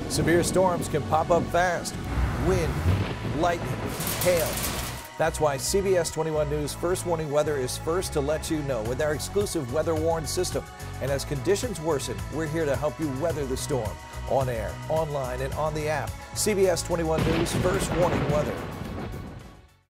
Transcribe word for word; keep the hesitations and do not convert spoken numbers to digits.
Severe storms can pop up fast. Wind, lightning, hail. That's why C B S twenty-one News First Warning Weather is first to let you know with our exclusive Weather Warn system. And as conditions worsen, we're here to help you weather the storm. On air, online, and on the app. C B S twenty-one News First Warning Weather.